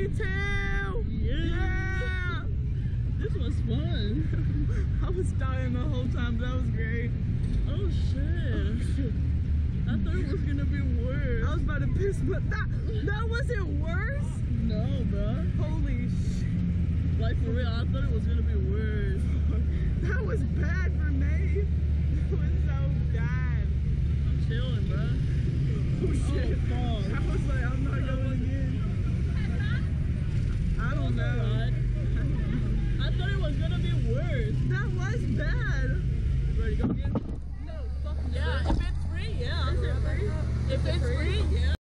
too. Yeah. This was fun. I was dying the whole time. That was great. Oh shit. I thought it was gonna be worse. I was about to piss, but that wasn't worse. No, bro. Holy shit. Like for real, I thought it was gonna be worse. That was bad for me. That was so bad. I'm chilling, bro. Oh shit. Oh, fuck. I was like, I'm not going again. I don't know. I thought it was gonna be worse. That was bad. Ready to go again? No, fuck Yeah, if it's free, yeah. Is it free? If it's free, yeah.